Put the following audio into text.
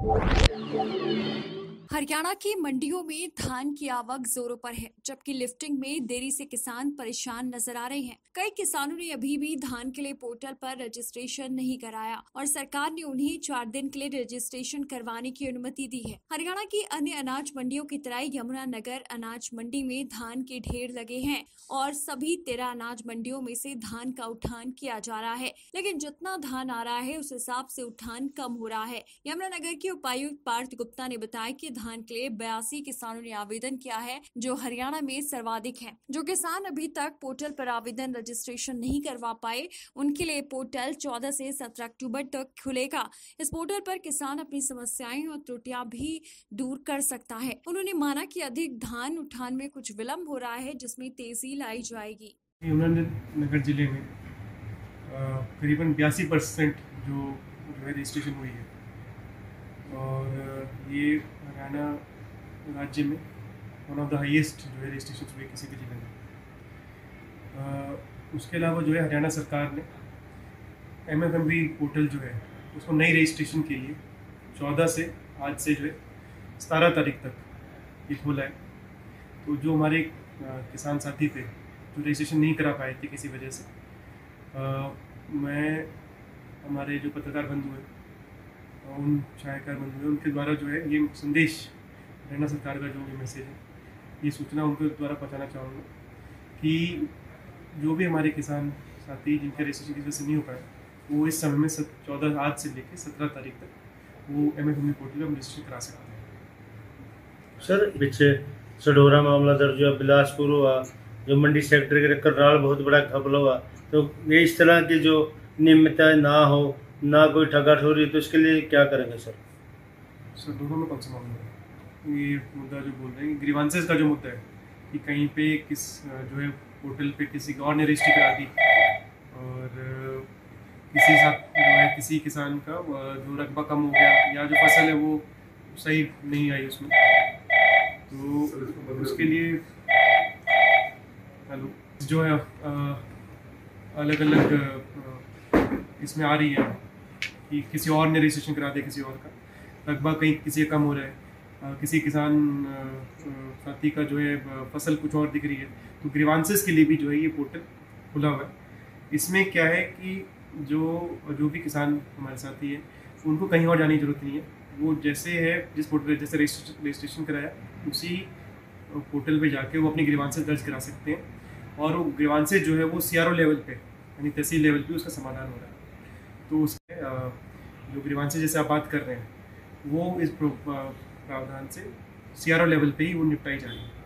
हरियाणा की मंडियों में धान की आवक जोरों पर है, जबकि लिफ्टिंग में देरी से किसान परेशान नजर आ रहे हैं। कई किसानों ने अभी भी धान के लिए पोर्टल पर रजिस्ट्रेशन नहीं कराया और सरकार ने उन्हें 4 दिन के लिए रजिस्ट्रेशन करवाने की अनुमति दी है। हरियाणा की अन्य अनाज मंडियों की तरह यमुनानगर अनाज मंडी में धान के ढेर लगे हैं और सभी 13 अनाज मंडियों में से धान का उठान किया जा रहा है, लेकिन जितना धान आ रहा है उस हिसाब से उठान कम हो रहा है। यमुनानगर के उपायुक्त पार्थ गुप्ता ने बताया कि धान के लिए 82 किसानों ने आवेदन किया है, जो हरियाणा में सर्वाधिक है। जो किसान अभी तक पोर्टल पर आवेदन रजिस्ट्रेशन नहीं करवा पाए, उनके लिए पोर्टल 14 से 17 अक्टूबर तक खुलेगा। इस पोर्टल पर किसान अपनी समस्याएं और त्रुटियां भी दूर कर सकता है। उन्होंने माना कि अधिक धान उठान में कुछ विलम्ब हो रहा है, जिसमें तेजी लाई जाएगी। यमुनानगर जिले में करीबन 82% जो है रजिस्ट्रेशन हुई है और ये हरियाणा राज्य में वन ऑफ द हाईएस्ट जो है रजिस्ट्रेशन हुई किसी भी जिले में। उसके अलावा जो है हरियाणा सरकार ने MFMB पोर्टल जो है उसको नई रजिस्ट्रेशन के लिए 14 से आज से जो है 17 तारीख तक ये खोला है। तो जो हमारे किसान साथी थे जो रजिस्ट्रेशन नहीं करा पाए थे किसी वजह से, मैं हमारे जो पत्रकार बंधु हैं, उन छायाकार बंधु हैं, उनके द्वारा जो है ये संदेश हरियाणा सरकार का जो ये मैसेज है, ये सूचना उनके द्वारा पहुँचाना चाहूँगा कि जो भी हमारे किसान साथी जिनके रजिस्ट्रेशन की वजह से नहीं हो पाए, वो इस समय में 14 आज से लेकर 17 तारीख तक वो MFMB पोर्टल पर रजिस्ट्रेशन करा सकते हैं। सर पीछे सडोरा मामला दर्ज हुआ, बिलासपुर हुआ, जो मंडी सेक्टर के करनाल बहुत बड़ा घपला हुआ, तो ये इस तरह की जो नियमितता ना हो, ना कोई ठगाठोरी, तो इसके लिए क्या करेंगे सर? दोनों में कौन सा मामला है? ये मुद्दा जो बोल रहे हैं ग्रीवांसेस का जो मुद्दा है कि कहीं पे किस जो है पोर्टल पे किसी और ने रजिस्ट्री करा दी और किसी साथ जो है किसी किसान का जो रकबा कम हो गया या जो फसल है वो सही नहीं आई उसमें, तो उसके लिए जो है अलग अलग इसमें आ रही है कि किसी और ने रजिस्ट्रेशन करा दिया, किसी और का रकबा कहीं किसी का कम हो रहा है, किसी किसान साथी का जो है फसल कुछ और दिख रही है, तो ग्रीवांसेस के लिए भी जो है ये पोर्टल खुला हुआ है। इसमें क्या है कि जो भी किसान हमारे साथी हैं उनको कहीं और जाने की जरूरत नहीं है, वो जैसे है जिस पोर्टल जैसे रजिस्ट्रेशन कराया उसी पोर्टल पे जाके वो अपनी ग्रीवांसेस दर्ज करा सकते हैं और वो ग्रीवांसेस जो है वो CRO लेवल पे यानी तहसील लेवल पे उसका समाधान हो रहा है। तो उसके जो ग्रीवांसेस जैसे आप बात कर रहे हैं वो इस प्रावधान से CRO लेवल पे ही वो निपटाई जाएगी।